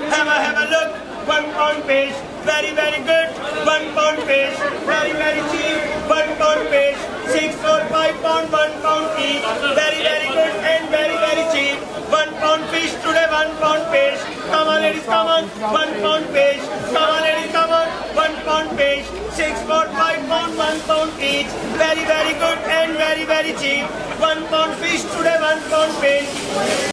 Have a look. 1 pound fish, very good. 1 pound fish, very cheap. 1 pound fish, 6 or 5 pound, 1 pound each. Very good and very cheap. 1 pound fish today, 1 pound fish. Come on ladies, come on. 1 pound fish. Come on ladies, come on. 1 pound fish, 6 or 5 pound, 1 pound each. Very good and very cheap. 1 pound fish today, 1 pound fish.